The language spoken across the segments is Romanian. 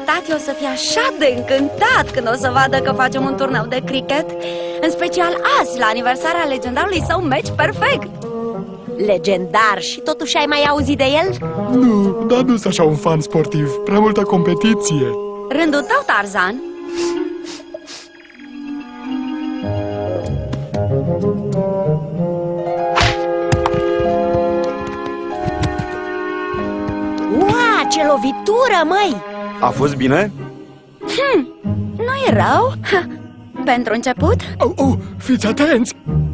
tati o să fie așa de încântat când o să vadă că facem un turneu de cricket. În special azi, la aniversarea legendarului său meci perfect. Legendar, și totuși ai mai auzit de el? Nu, dar nu sunt așa un fan sportiv. Prea multă competiție. Rândul tău, Tarzan. Ua, ce lovitură, măi! A fost bine? Nu e rău. Pentru început. Fiți atenți!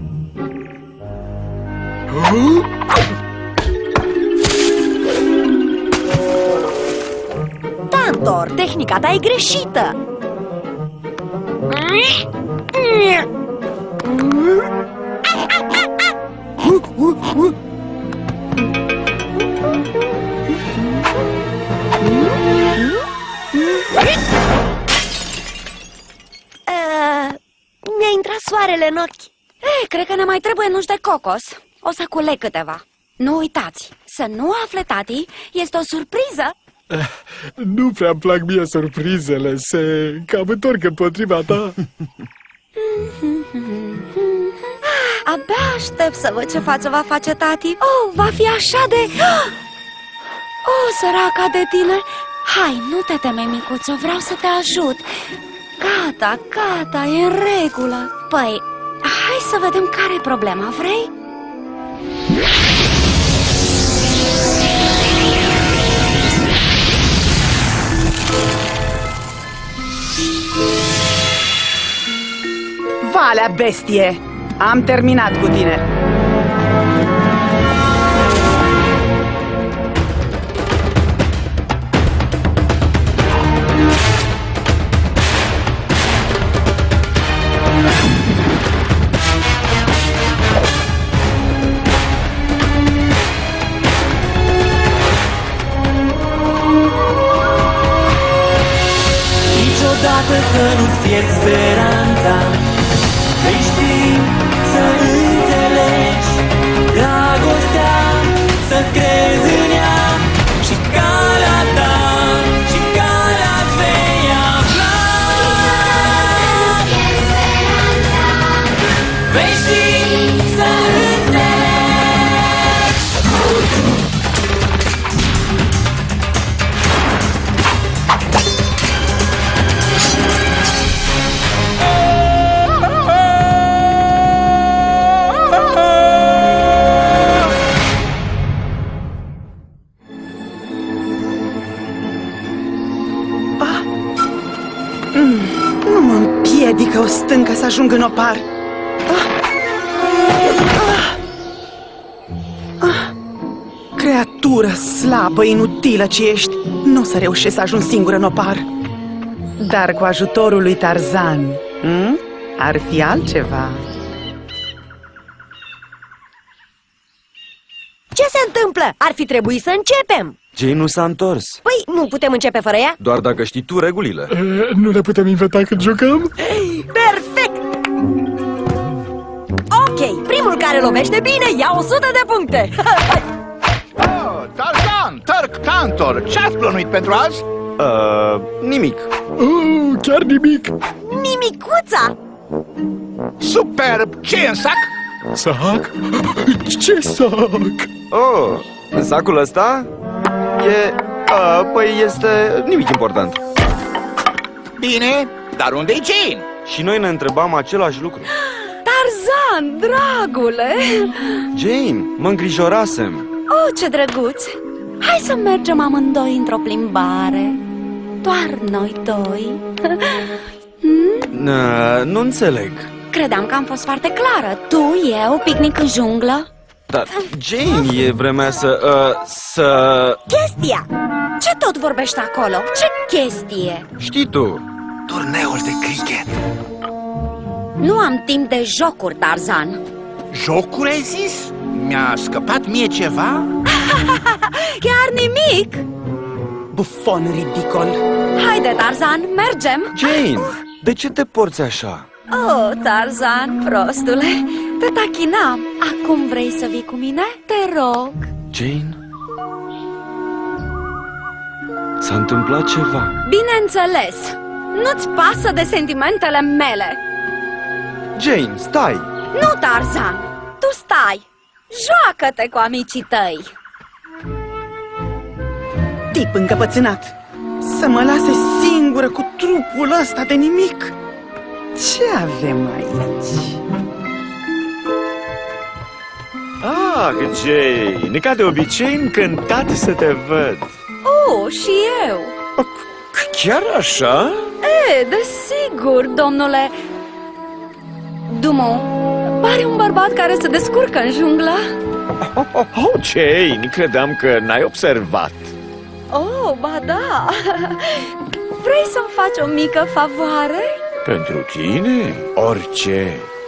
Tantor, tehnica ta e greșită. Mi-a intrat soarele în ochi. Cred că ne mai trebuie nuși de cocos. O să culeg câteva. Nu uitați, să nu afle tati, este o surpriză. Nu prea-mi plac mie surprizele. Se cam întorc împotriva ta. Abia aștept să văd ce față va face tati. Oh, va fi așa de... Oh, săraca de tine. Hai, nu te teme, micuțo, vreau să te ajut. Gata, gata, e în regulă. Păi, hai să vedem care e problema, vrei? Valea bestie! Am terminat cu tine! Niciodată să nu-ți pierzi speranța. Vei ști să înțelegi dragostea, să crezi în ea și calea ta, și calea-ți vei afla. Vei ști să înțelegi. Nu mă împiedică o stâncă să ajung în opar. Creatură slabă, inutilă ce ești, nu o să reușesc să ajung singur în opar. Dar cu ajutorul lui Tarzan, ar fi altceva. Ce se întâmplă? Ar fi trebuit să începem. Jane nu s-a întors. Păi, nu putem începe fără ea? Doar dacă știi tu regulile. Nu le putem inventa când jucăm? Perfect! Ok, primul care lovește bine ia 100 de puncte. Tarzan, Turk, Tantor, ce-ați plănuit pentru azi? Nimic. Chiar nimic. Nimicuța! Superb! Ce e în sac? Sac? Ce sac? Oh, în sacul ăsta? Păi este nimic important. Bine, dar unde-i Jane? Și noi ne întrebam același lucru. Tarzan, dragule! Jane, mă îngrijorasem. Oh, ce drăguț! Hai să mergem amândoi într-o plimbare. Doar noi doi. Nu înțeleg. Credeam că am fost foarte clară. Tu, eu, picnic în junglă. Dar, Jane, e vremea să... Chestia! Ce tot vorbești acolo? Ce chestie? Știi tu. Turneul de cricket. Nu am timp de jocuri, Tarzan. Jocuri, ai zis? Mi-a scăpat mie ceva? Chiar nimic? Bufon ridicol. Haide, Tarzan, mergem. Jane, de ce te porți așa? Oh, Tarzan, prostule, te tachinam. Acum vrei să vii cu mine? Te rog. Jane? S-a întâmplat ceva. Bineînțeles! Nu-ți pasă de sentimentele mele! Jane, stai! Nu, Tarzan! Tu stai! Joacă-te cu amicii tăi! Tip încăpățânat! Să mă lase singură cu trupul ăsta de nimic! Ce avem aici? Ah, Jane, ca de obicei, încântat să te văd. Oh, și eu! Chiar așa? Desigur, domnule Dumont. Pare un bărbat care se descurcă în junglă. Oh, Jane, credeam că n-ai observat. Oh, ba da. Vrei să-mi faci o mică favoare? Pentru tine, orice.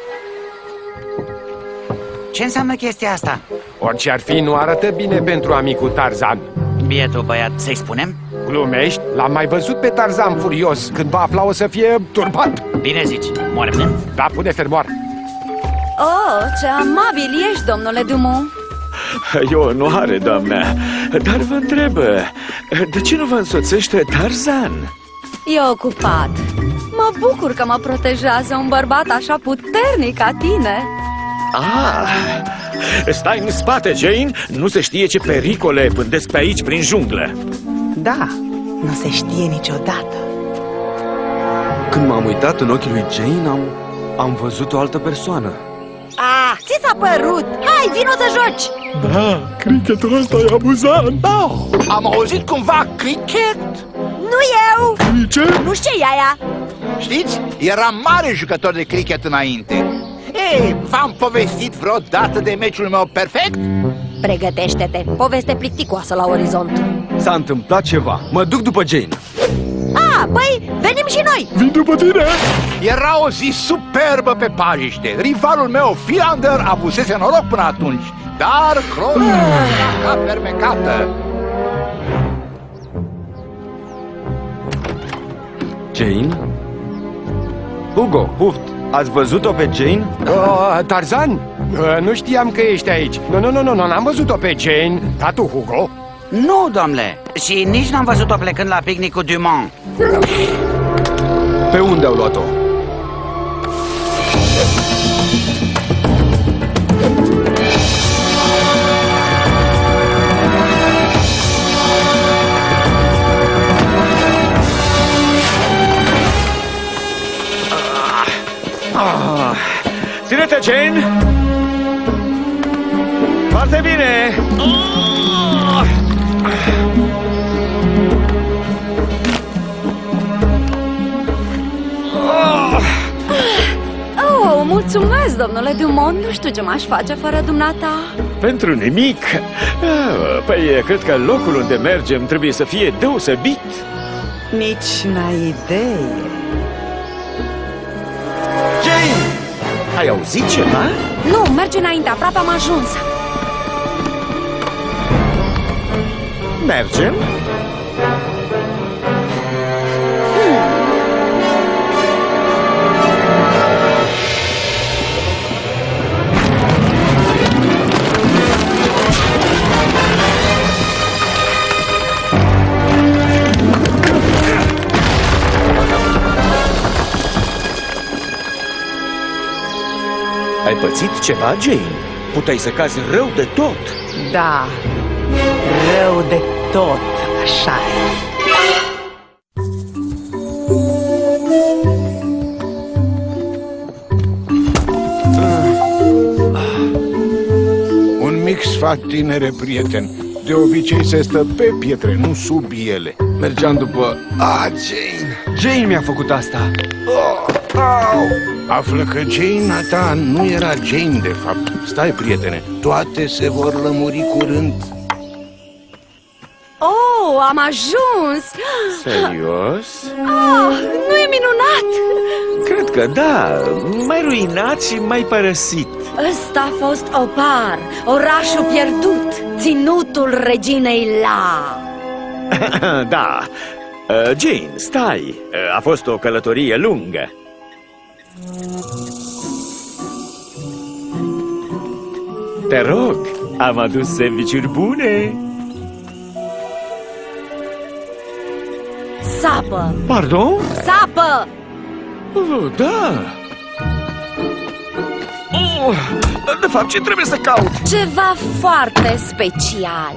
Ce înseamnă chestia asta? Orice ar fi, nu arată bine pentru amicul Tarzan. Bietul băiat, să-i spunem? Glumești? L-am mai văzut pe Tarzan furios. Când va afla o să fie turbat. Bine zici, moară. Da, pune fermoar. Oh, ce amabil ești, domnule Dumont. E o onoare, doamna. Dar vă întreb, de ce nu vă însoțește Tarzan? E ocupat. Mă bucur că mă protejează un bărbat așa puternic ca tine. Ah, stai în spate, Jane. Nu se știe ce pericole pândesc pe aici prin junglă. Da, nu se știe niciodată. Când m-am uitat în ochii lui Jane, am văzut o altă persoană. Ah, ți s-a părut? Hai, vino să joci! Da, cricketul ăsta e amuzant. Oh, am auzit cumva cricket? Nu eu! Ce? Nu știu ce e aia! Știți, era mare jucător de cricket înainte. Ei, v-am povestit vreodată de meciul meu perfect? Pregătește-te, poveste plicticoasă la orizont. S-a întâmplat ceva. Mă duc după Jane. Ah, păi, venim și noi! Vin după tine? Era o zi superbă pe pajiște. Rivalul meu, Philander, avusese noroc până atunci. Dar Cronin era ca fermecată. Jane? Hugo, Huft, ați văzut-o pe Jane? Tarzan? Nu știam că ești aici. Nu, n-am văzut-o pe Jane. Da, tu, Hugo? Nu, domnule. Și nici n-am văzut-o plecând la picnicul Dumont. Pe unde au luat-o? Ține-te, Jane! Foarte bine! Oh, mulțumesc, domnule Dumont. Nu știu ce m-aș face fără dumneata. Pentru nimic. Păi, cred că locul unde mergem trebuie să fie deosebit. Nici n-ai idee. Jane! Ai auzit ceva? Nu, merge înainte, aproape am ajuns. Mergem? Ai pățit ceva, Jane? Puteai să cazi rău de tot. Da, rău de tot, așa e. Un mic sfat, tinere prieten. De obicei se stă pe pietre, nu sub ele. Mergeam după... Jane! Jane mi-a făcut asta! Află că Jane-a ta nu era Jane, de fapt. Stai, prietene, toate se vor lămuri curând. Oh, am ajuns! Serios? Oh, nu e minunat? Cred că da. Mai ruinat și mai părăsit. Ăsta a fost Opar, orașul pierdut, ținutul reginei La. Da. Jane, stai. A fost o călătorie lungă. Te rog, am adus sandvișuri bune. Sapă! Pardon? Sapă! Da! De fapt, ce trebuie să caut? Ceva foarte special.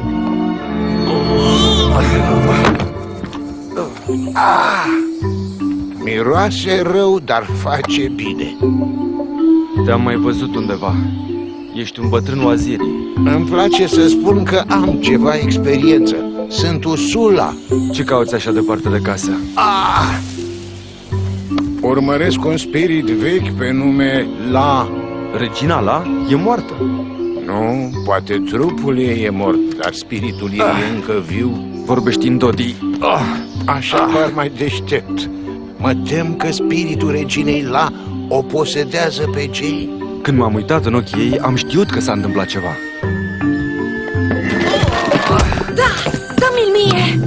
Miroase rău, dar face bine. Te-am mai văzut undeva. Ești un bătrân waziri. Îmi place să spun că am ceva experiență. Sunt Usula. Ce cauți așa departe de casă? Urmăresc un spirit vechi pe nume La. Regina La e moartă. Nu, poate trupul ei e mort, dar spiritul ei e încă viu. Vorbești în Dodi. Așa par mai deștept. Mă tem că spiritul reginei La o posedează pe Jane. Când m-am uitat în ochii ei, am știut că s-a întâmplat ceva. Da, dă-mi-l mie!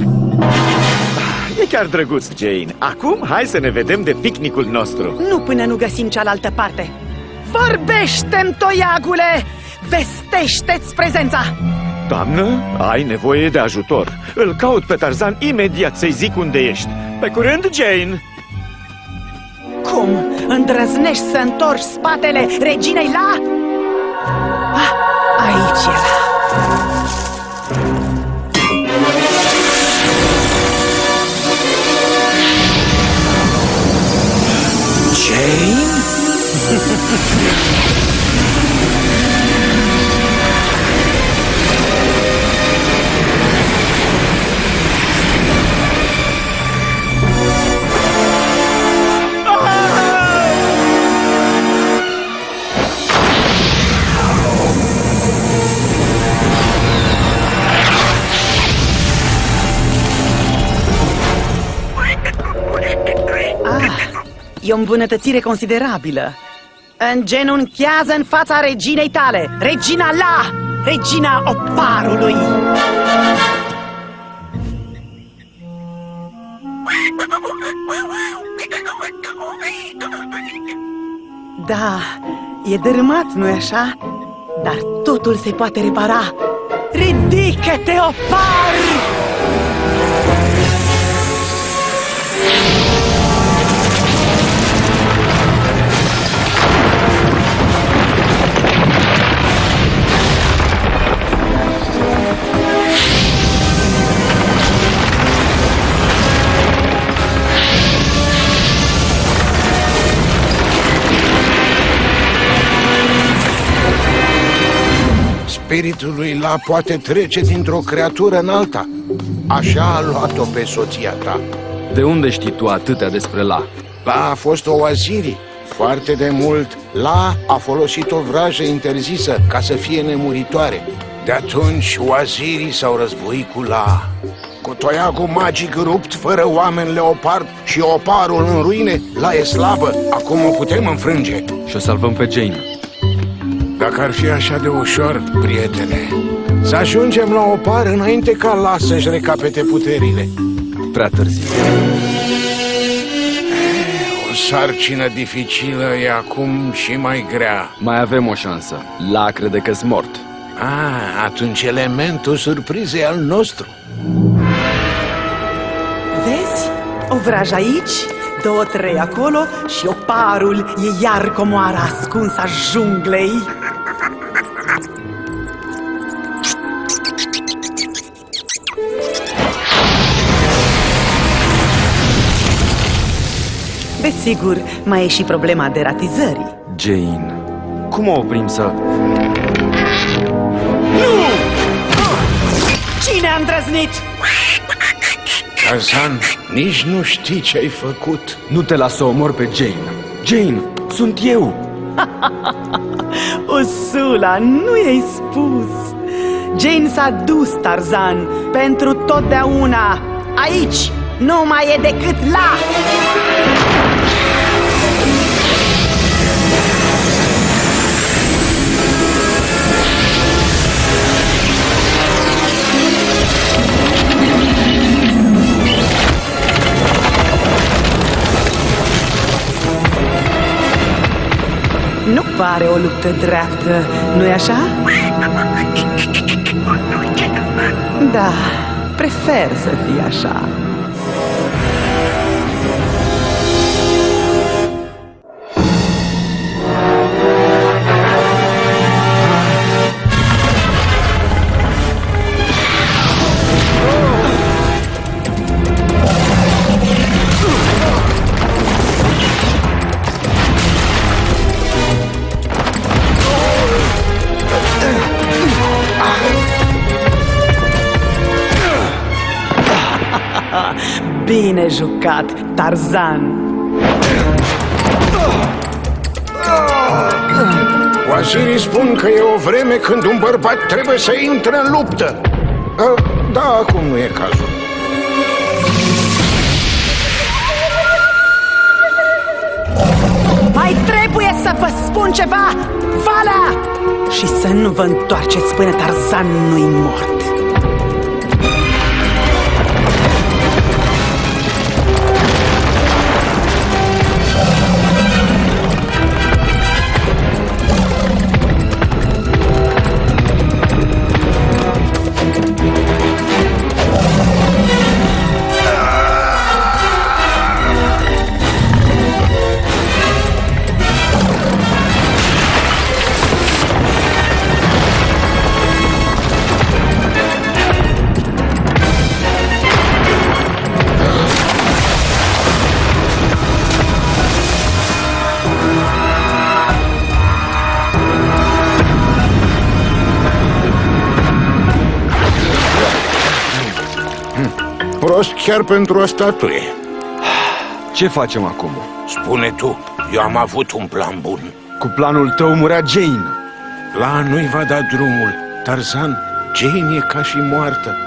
E chiar drăguț, Jane. Acum, hai să ne vedem de picnicul nostru. Nu până nu găsim cealaltă parte. Vorbește-mi, toiagule! Vestește-ți prezența! Doamnă, ai nevoie de ajutor. Îl caut pe Tarzan imediat să-i zic unde ești. Pe curând, Jane! Cum? Îndrăznești să întorci spatele reginei La? Aici era. Jane? E o îmbunătățire considerabilă. Îngenunchează în fața reginei tale, Regina La, regina oparului. Da, e dărâmat, nu-i așa? Dar totul se poate repara. Ridică-te, opar! Spiritul lui La poate trece dintr-o creatură în alta. Așa a luat-o pe soția ta. De unde știi tu atâtea despre La? La a fost o waziri. Foarte de mult, La a folosit o vrajă interzisă ca să fie nemuritoare. De atunci, wazirii s-au războit cu La. Cu toiagul magic rupt, fără oameni leopard și oparul în ruine, La e slabă. Acum o putem înfrânge. Și o salvăm pe Jane. Dacă ar fi așa de ușor, prietene, să ajungem la opar înainte ca La să-și recapete puterile. Prea târziu. O sarcină dificilă e acum și mai grea. Mai avem o șansă. La crede că-s mort. Atunci elementul surprizei al nostru. Vezi? O vrajă aici, 2-3 acolo și oparul e iar comoara ascunsă a junglei. Desigur, mai e și problema deratizării. Jane, cum o oprim să... Nu! Cine a îndrăznit? Tarzan, nici nu știi ce ai făcut. Nu te las să omor pe Jane. Jane, sunt eu! Usula, nu i-ai spus. Jane s-a dus, Tarzan, pentru totdeauna. Aici nu mai e decât La. Nu pare o luptă dreaptă, nu-i așa? Da, prefer să fie așa. Bine jucat, Tarzan! Wazirii spun că e o vreme când un bărbat trebuie să intre în luptă. Da, acum nu e cazul. Mai trebuie să vă spun ceva! Valea! Și să nu vă întoarceți până Tarzan nu-i mort. Prost chiar pentru o statuie. Ce facem acum? Spune tu, eu am avut un plan bun. Cu planul tău murea Jane. La nu-i va da drumul. Tarzan, Jane e ca și moartă.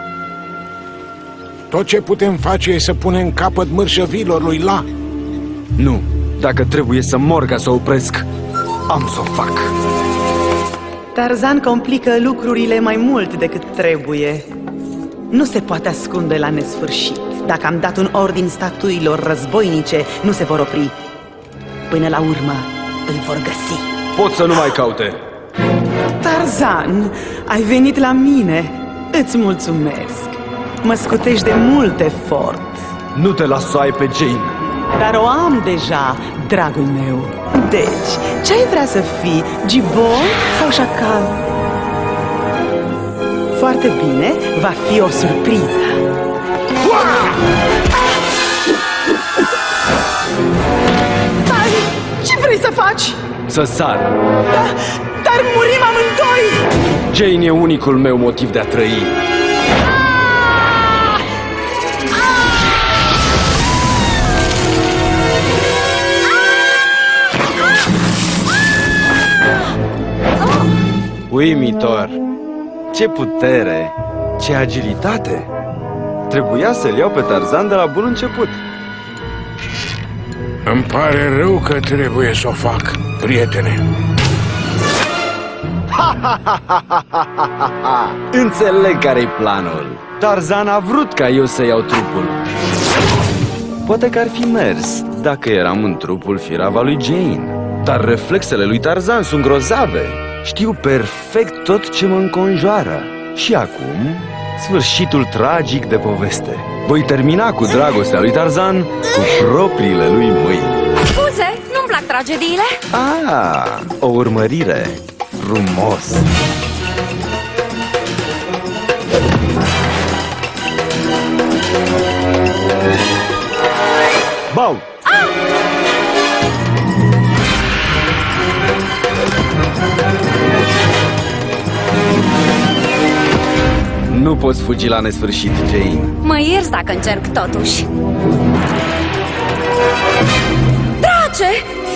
Tot ce putem face e să punem capăt mărșăvilor lui La. Nu, dacă trebuie să mor ca să o opresc, am să o fac. Tarzan complică lucrurile mai mult decât trebuie. Nu se poate ascunde la nesfârșit. Dacă am dat un ordin statuilor războinice, nu se vor opri. Până la urmă, îl vor găsi. Pot să nu mai caute. Tarzan, ai venit la mine. Îți mulțumesc. Mă scutești de mult efort. Nu te las să ai pe Jane. Dar o am deja, dragul meu. Deci, ce-ai vrea să fii? Gibon sau șacal? Foarte bine, va fi o surpriză. Ai, ce vrei să faci? Să sar. Dar murim amândoi! Jane e unicul meu motiv de a trăi. Uimitor! Ce putere! Ce agilitate! Trebuia să-l iau pe Tarzan de la bun început. Îmi pare rău că trebuie să o fac, prietene. Înțeleg care-i planul. Tarzan a vrut ca eu să iau trupul. Poate că ar fi mers dacă eram în trupul firava lui Jane. Dar reflexele lui Tarzan sunt grozave. Știu perfect tot ce mă înconjoară. Și acum, sfârșitul tragic de poveste. Voi termina cu dragostea lui Tarzan cu propriile lui mâini. Scuze, nu-mi plac tragediile. O urmărire. Frumos. Bau! Nu poți fugi la nesfârșit, Jane. Mă ierți dacă încerc totuși. Drace!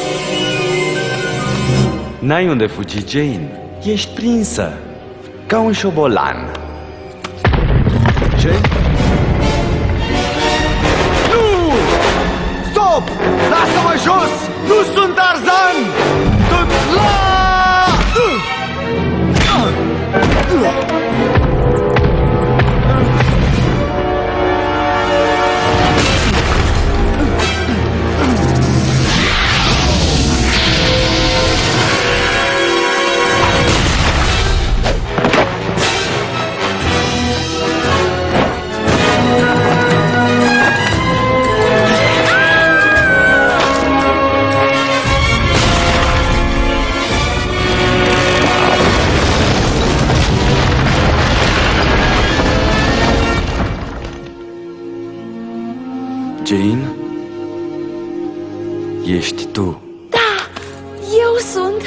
N-ai unde fugi, Jane. Ești prinsă. Ca un șobolan. Ce? Nu! Stop! Lasă-mă jos! Nu sunt Tarzan! Sunt La! Jane? Ești tu. Da, eu sunt.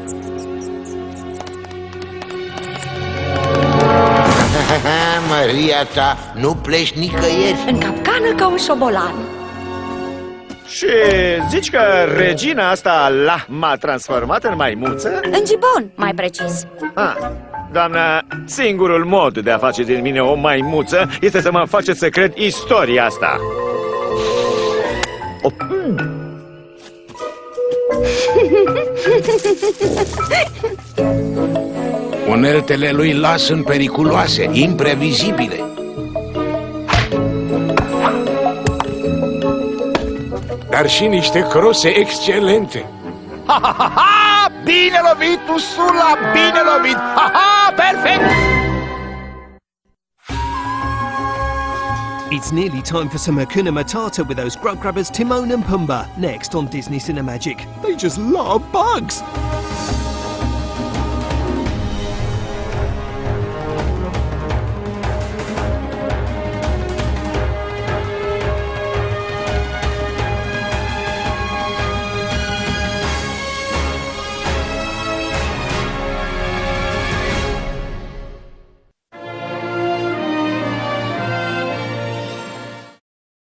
Maria ta, nu pleci nicăieri. În capcană ca un șobolan. Și zici că regina asta m-a transformat în maimuță? În gibon, mai precis. Doamna, singurul mod de a face din mine o maimuță este să mă faceți să cred istoria asta. Uneltele lui La sunt periculoase, imprevizibile. Dar și niște crose excelente. Ha, ha, ha, ha! Bine lovit, Ursula, bine lovit! Ha, ha, perfect! It's nearly time for some Hakuna Matata with those grub grabbers Timon and Pumbaa, next on Disney Cinemagic. They just love bugs.